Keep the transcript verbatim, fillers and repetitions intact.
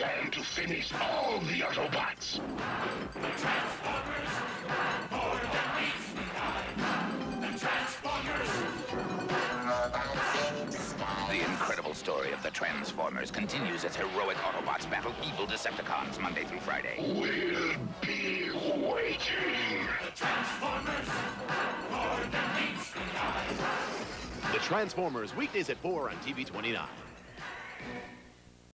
plan to finish all the Autobots. The Transformers, more than meets the eye. The Transformers. The incredible story of the Transformers continues as heroic Autobots battle evil Decepticons Monday through Friday. We'll be waiting. The Transformers, more than meets the eye. The Transformers, weekdays at four on T V twenty-nine.